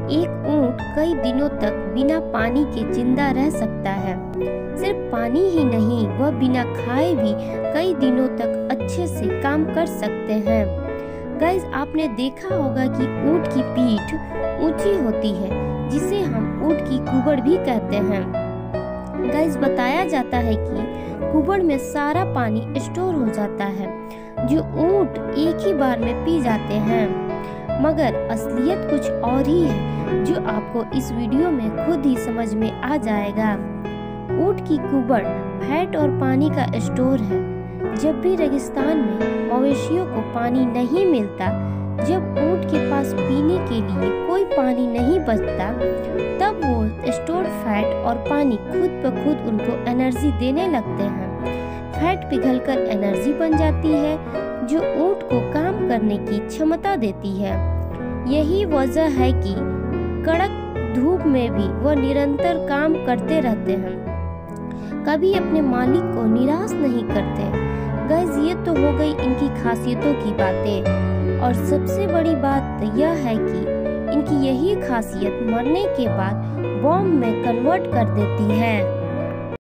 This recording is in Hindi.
एक ऊंट कई दिनों तक बिना पानी के जिंदा रह सकता है। सिर्फ पानी ही नहीं, वह बिना खाए भी कई दिनों तक अच्छे से काम कर सकते हैं। गाइस, आपने देखा होगा कि ऊंट की पीठ ऊंची होती है, जिसे हम ऊंट की कुबड़ भी कहते हैं। गाइस, बताया जाता है कि कुबड़ में सारा पानी स्टोर हो जाता है, जो ऊंट एक ही बार में पी जाते हैं। मगर असलियत कुछ और ही है, जो आपको इस वीडियो में खुद ही समझ में आ जाएगा। ऊंट की कुबड़ फैट और पानी का स्टोर है। जब भी रेगिस्तान में मवेशियों को पानी नहीं मिलता, जब ऊंट के पास पीने के लिए कोई पानी नहीं बचता, तब वो स्टोर फैट और पानी खुद ब खुद उनको एनर्जी देने लगते हैं। फैट पिघलकर एनर्जी बन जाती है, जो ऊंट को काम करने की क्षमता देती है। यही वजह है कि कड़क धूप में भी वह निरंतर काम करते रहते हैं, कभी अपने मालिक को निराश नहीं करते। गाइस, ये तो हो गई इनकी खासियतों की बातें, और सबसे बड़ी बात यह है कि इनकी यही खासियत मरने के बाद बॉम्ब में कन्वर्ट कर देती है।